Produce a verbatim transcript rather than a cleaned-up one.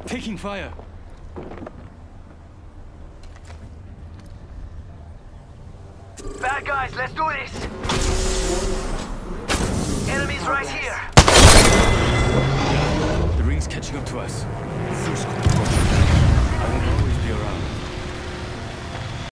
Taking fire. Bad guys, let's do this! Enemies right here! The ring's catching up to us. First call. I won't always be around.